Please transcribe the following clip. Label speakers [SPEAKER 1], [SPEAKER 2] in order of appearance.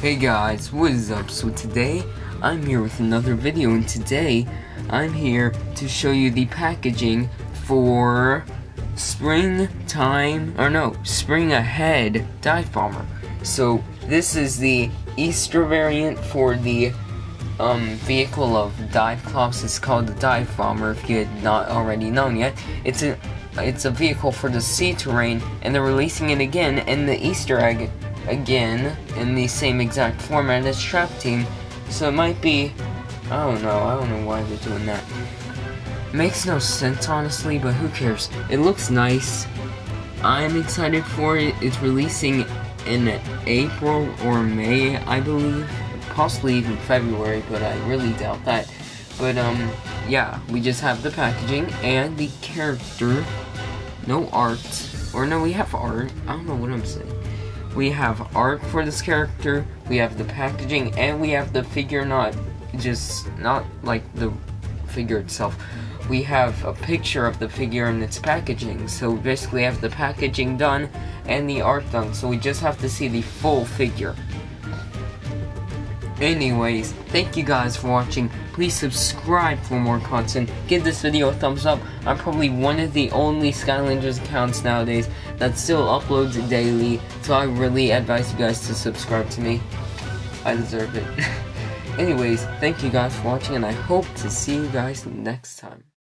[SPEAKER 1] Hey guys, what is up? So today, I'm here with another video, and today, I'm here to show you the packaging for Spring Ahead Dive Bomber. So, this is the Easter variant for the vehicle of Diveclops. It's called the Dive Bomber, if you had not already known yet. It's a vehicle for the sea terrain, and they're releasing it again in the Easter egg again in the same exact format as Trap Team. So it might be, I don't know why they're doing that. Makes no sense honestly, but who cares? It looks nice. I'm excited for it. It's releasing in April or May, I believe. Possibly even February, but I really doubt that. But yeah, we just have the packaging and the character. No art. Or no, we have art. I don't know what I'm saying. We have art for this character, we have the packaging, and we have the figure, not like the figure itself. We have a picture of the figure and its packaging. So we basically have the packaging done and the art done. So we just have to see the full figure. Anyways, thank you guys for watching. Please subscribe for more content. Give this video a thumbs up. I'm probably one of the only Skylanders accounts nowadays that still uploads daily, so I really advise you guys to subscribe to me. I deserve it. Anyways, thank you guys for watching, and I hope to see you guys next time.